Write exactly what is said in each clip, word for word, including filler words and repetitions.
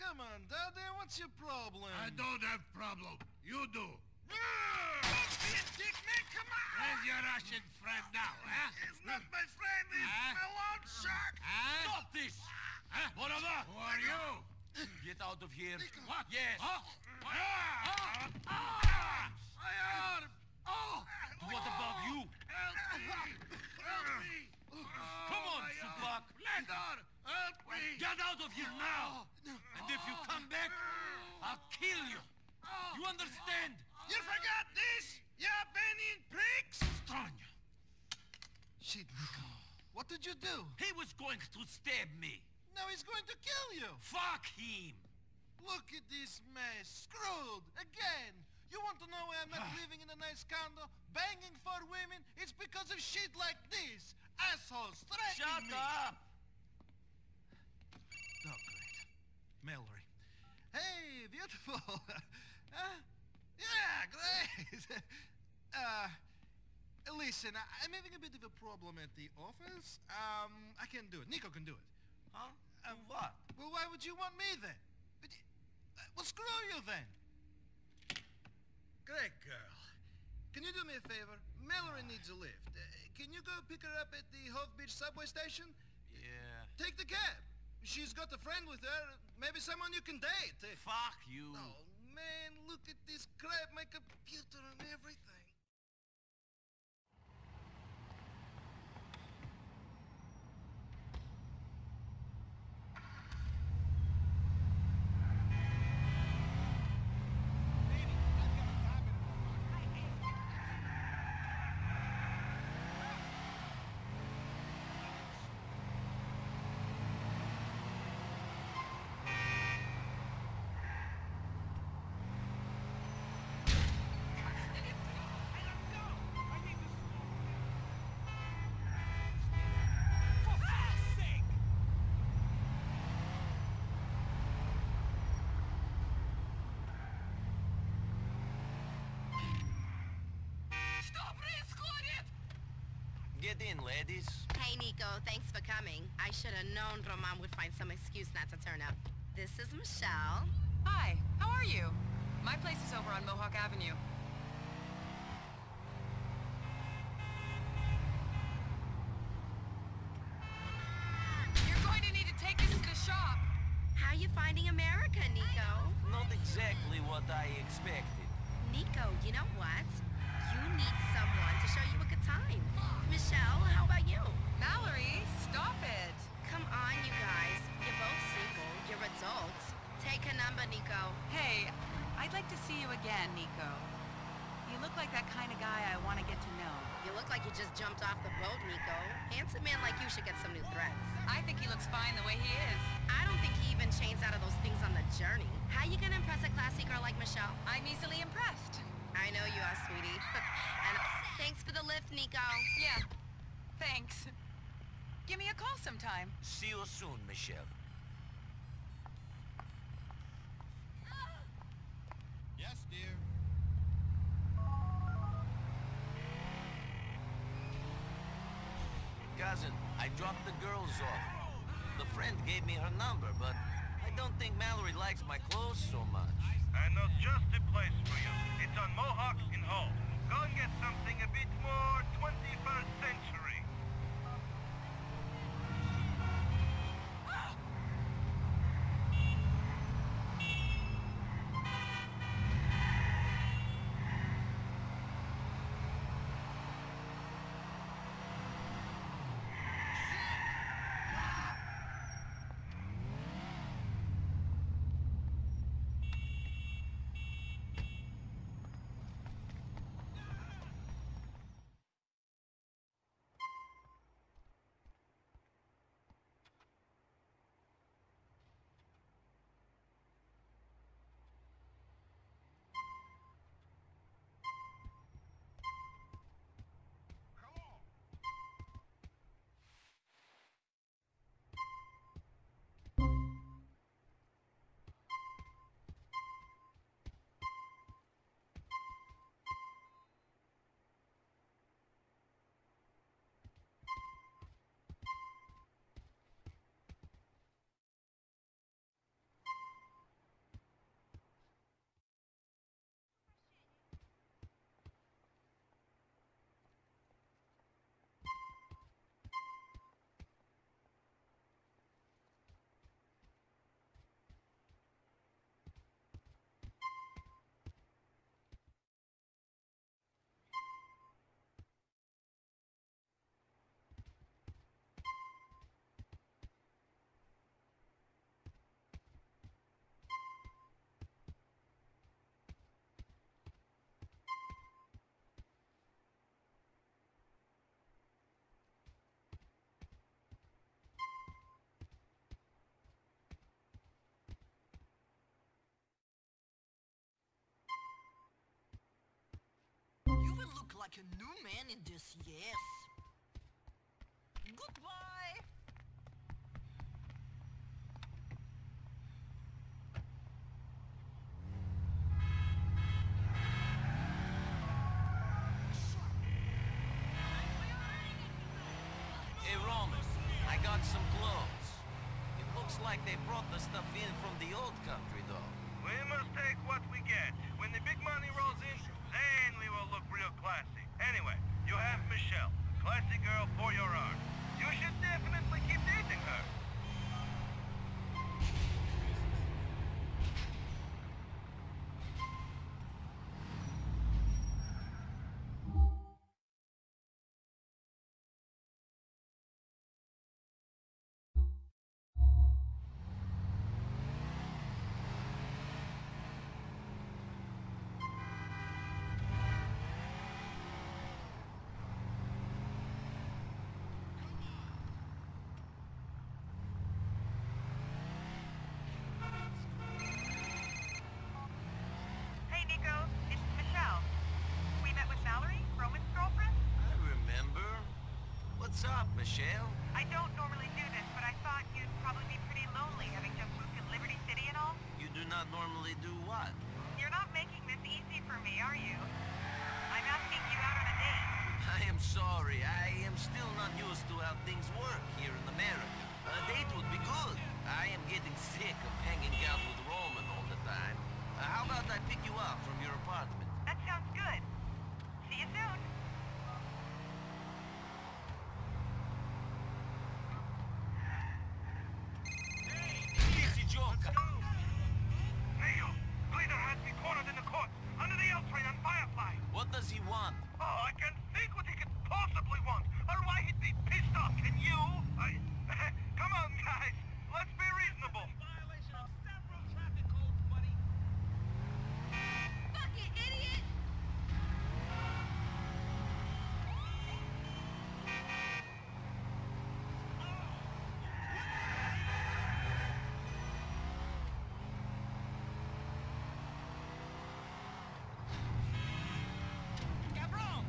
Come on, Daddy, what's your problem? I don't have problem. You do. Don't be a dick, man, come on! Where's your Russian friend now, huh? He's not my friend, he's Huh? my loan shark! Huh? Stop this! Huh? Boroda! Who are you? Get out of here. What? Yes. Huh? Ah! Ah! My arm! Oh! What about you? Help me! Help me! Come on, my arm. Supak. Bledar! Help me! Get out of here now! And if you come back, I'll kill you. You understand? You forgot this? You Albanian pricks? Stranya. Shit, Nico. What did you do? He was going to stab me. Now he's going to kill you. Fuck him. Look at this mess. Screwed. Again. You want to know why I'm not living in a nice condo, banging for women? It's because of shit like this. Assholes threatening Shut me. up. Oh, great. Mallory. Hey, beautiful. Huh? Yeah, great. uh, listen, I, I'm having a bit of a problem at the office. Um, I can't do it. Nico can do it. Huh? And what? Well, why would you want me then? But, y- uh, well, screw you then. Great girl. Can you do me a favor? Mallory needs a lift. Uh, can you go pick her up at the Hove Beach subway station? Yeah. Take the cab. She's got a friend with her. Maybe someone you can date. Uh, Fuck you. Oh, man, look at this crap. My computer and everything. Get in, ladies. Hey, Nico, thanks for coming. I should have known Roman would find some excuse not to turn up. This is Michelle. Hi, how are you? My place is over on Mohawk Avenue. You're going to need to take this to the shop. How you finding America, Nico? Not exactly what I expected. Nico, you know what? You need someone to show you a good time. Michelle, how about you? Mallory, stop it. Come on, you guys. You're both single. You're adults. Take a number, Nico. Hey, I'd like to see you again, Nico. You look like that kind of guy I want to get to know. You look like you just jumped off the boat, Nico. Handsome man like you should get some new threads. I think he looks fine the way he is. I don't think he even changed out of those things on the journey. How you gonna impress a classy girl like Michelle? I'm easily impressed. I know you are, sweetie. And thanks for the lift, Nico. Yeah, thanks. Give me a call sometime. See you soon, Michelle. Yes, dear. Cousin, I dropped the girls off. The friend gave me her number, but I don't think Mallory likes my clothes so much. I know just the place for you. It's on Mohawk in Hull. Go and get something a bit more twenty-first century. like a new man in this, yes. Goodbye. Hey, Roman, I got some clothes. It looks like they brought the stuff in from the old country, though. We must take what we get. When the big money rolls in, then we will look real classy. Anyway, you have Michelle, classy girl for your art. You should definitely keep dating her. Hey, Nico. It's Michelle. We met with Mallory, Roman's girlfriend? I remember. What's up, Michelle? I don't normally do this, but I thought you'd probably be pretty lonely having just moved to Liberty City and all. You do not normally do what? You're not making this easy for me, are you? I'm asking you out on a date. I am sorry. I am still not used to how things work here in America. A date would be good. I am getting sick of hanging out with Roman all the time. Uh, how about I pick you up from your apartment? That sounds good. See you soon. Easy joker. Neo, Leader has me cornered in the court, under the L train on Firefly. What does he want? Oh, I can't think what he could possibly want, or why he'd be pissed off. Can you? I... Come on, guys. Let's be reasonable. Violation of several traffic codes, buddy. Fuck it, idiot! Cabron!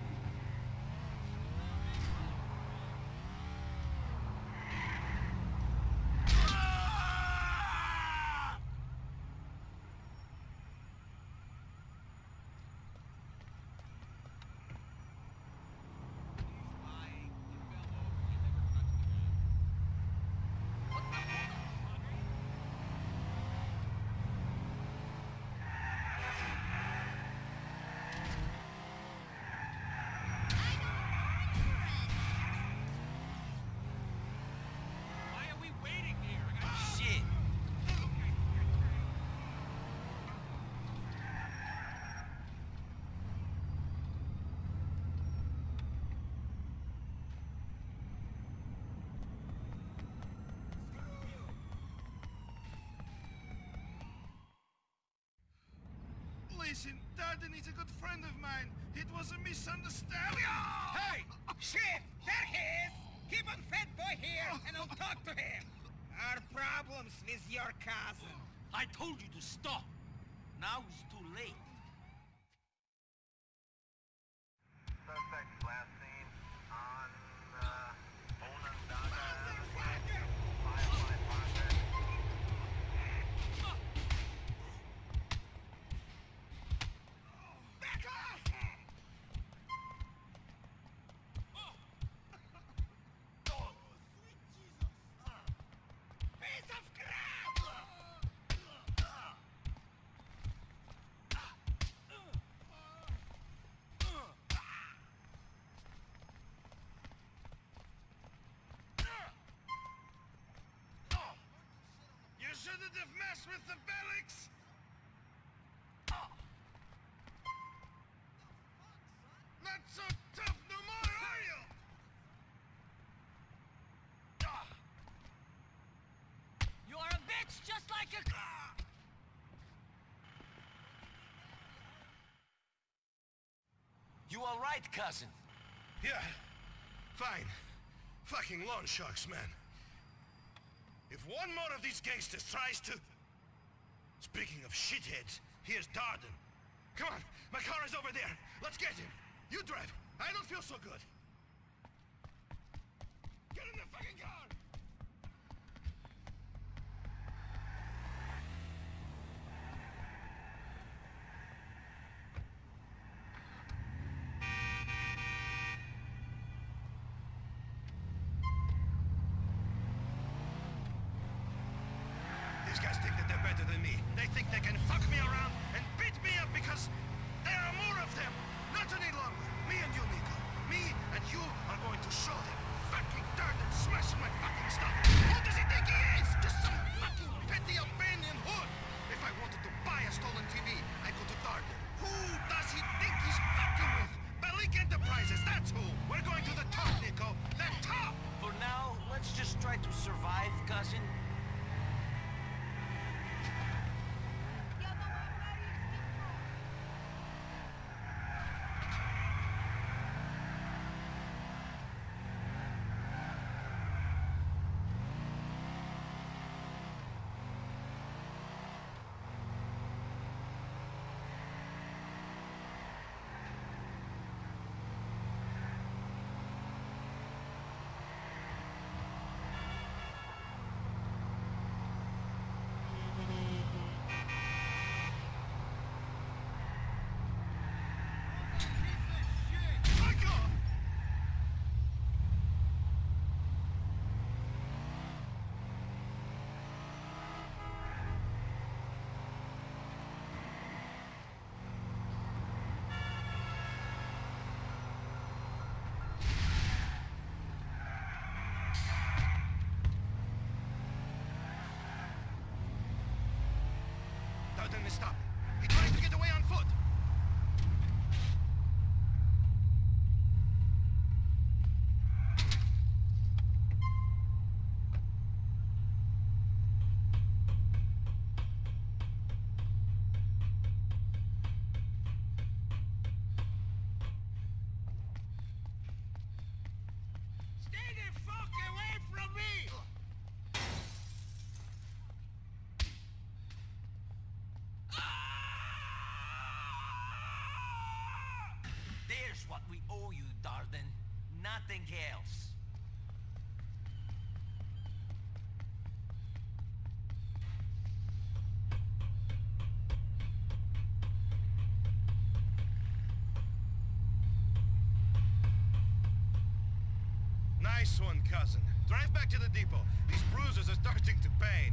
Why are we waiting here? I got Shit. Listen, Darden is a good friend of mine. It was a misunderstanding. Hey! Shit! There he is! Keep on fat boy here, and I'll talk to him. Our problems with your cousin. I told you to stop. Now it's too late. Suspect last seen on uh, Onondaga. Firefly Project. Back off! Oh, sweet Jesus! Piece of crap! You shouldn't have messed with the Belix! Not so tough no more, are you? You are a bitch just like your... You all right, cousin? Yeah, fine. Fucking loan sharks, man. If one more of these gangsters tries to... Speaking of shitheads, here's Darden. Come on, my car is over there. Let's get him. You drive. I don't feel so good. Get in the fucking car! These guys think that they're better than me. They think they can fuck me around and beat me up because there are more of them. Not any longer. Me and you, Nico. Me and you are going to show them. Fucking dirt and smashing my fucking stuff. Who does he think he is? Just some fucking petty Albanian hood. If I wanted to buy a stolen T V, I go to Darden. Who does he think he's fucking with? Balik Enterprises, that's who. We're going to the top, Nico. The top! For now, let's just try to survive, cousin. Darden is stopped. He tries to get away on foot. Stay the fuck away from me! There's what we owe you, Darden. Nothing else. Nice one, cousin. Drive back to the depot. These bruises are starting to pain.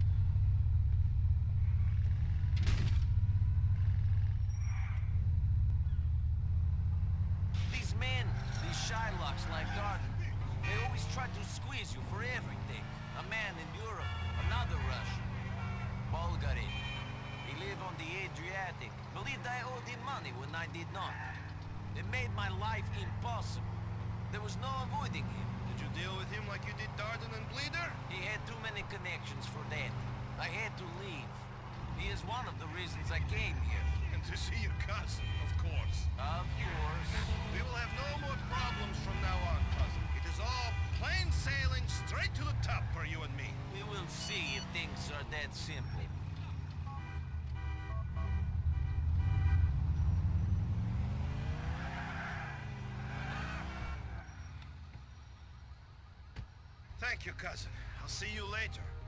These men, these Shylocks like Darden, they always try to squeeze you for everything. A man in Europe, another Russian. Bulgarin. He lived on the Adriatic. Believed I owed him money when I did not. It made my life impossible. There was no avoiding him. Did you deal with him like you did Darden and Bleeder? He had too many connections for that. I had to leave. He is one of the reasons I came here. And to see your cousin, of course. Of course. We will have no more problems from now on, cousin. It is all plain sailing straight to the top for you and me. We will see if things are that simple. Thank you, cousin. I'll see you later.